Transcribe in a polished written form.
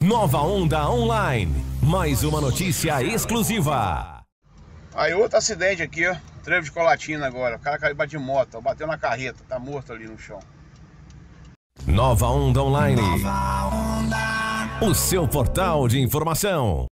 Nova Onda Online. Mais uma notícia exclusiva. Aí outro acidente aqui, ó. Trevo de Colatina agora. O cara caiu de moto, ó, bateu na carreta. Tá morto ali no chão. Nova Onda Online. O seu portal de informação.